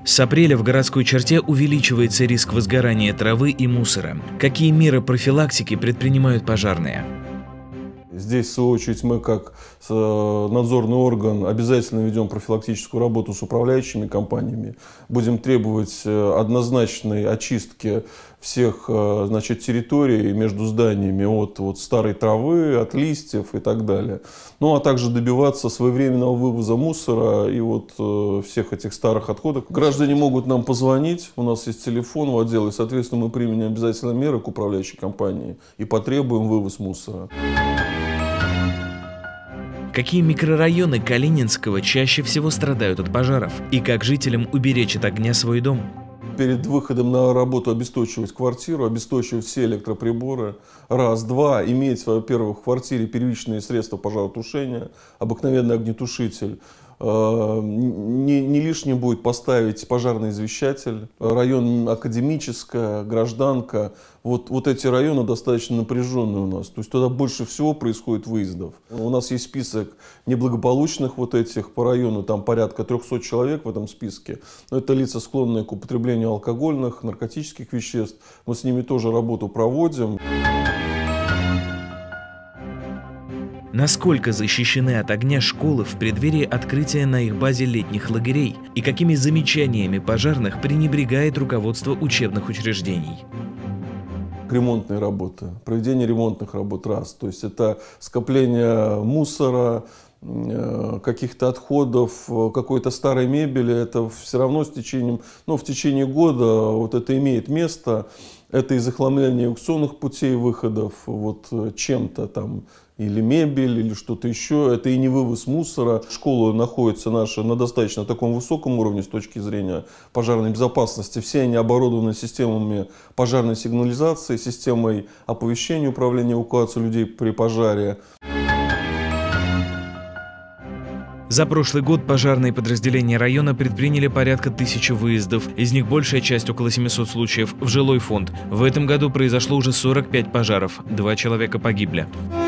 С апреля в городской черте увеличивается риск возгорания травы и мусора. Какие меры профилактики предпринимают пожарные? Здесь, в свою очередь, мы как надзорный орган обязательно ведем профилактическую работу с управляющими компаниями. Будем требовать однозначной очистки всех территорий между зданиями от старой травы, от листьев и так далее. Ну а также добиваться своевременного вывоза мусора и всех этих старых отходов. Граждане могут нам позвонить, у нас есть телефон в отделе, и, соответственно, мы примем обязательно меры к управляющей компании и потребуем вывоз мусора. Какие микрорайоны Калининского чаще всего страдают от пожаров? И как жителям уберечь от огня свой дом? Перед выходом на работу обесточивать квартиру, обесточивать все электроприборы. Раз. Два. Иметь, во-первых, в квартире первичные средства пожаротушения, обыкновенный огнетушитель. Не лишним будет поставить пожарный извещатель. Район Академическая, Гражданка. Вот эти районы достаточно напряженные у нас. То есть туда больше всего происходит выездов. У нас есть список неблагополучных этих по району. Там порядка 300 человек в этом списке. Но это лица, склонные к употреблению алкогольных, наркотических веществ. Мы с ними тоже работу проводим. Насколько защищены от огня школы в преддверии открытия на их базе летних лагерей? И какими замечаниями пожарных пренебрегает руководство учебных учреждений? Ремонтные работы, проведение ремонтных работ раз. То есть это скопление мусора, каких-то отходов, какой-то старой мебели. Это все равно в течение года это имеет место. Это и захламление аукционных путей выходов чем-то там, или мебель, или что-то еще. Это и не вывоз мусора. Школа находится наша на достаточно таком высоком уровне с точки зрения пожарной безопасности. Все они оборудованы системами пожарной сигнализации, системой оповещения управления эвакуацией людей при пожаре. За прошлый год пожарные подразделения района предприняли порядка 1000 выездов. Из них большая часть, около 700 случаев, в жилой фонд. В этом году произошло уже 45 пожаров. 2 человека погибли.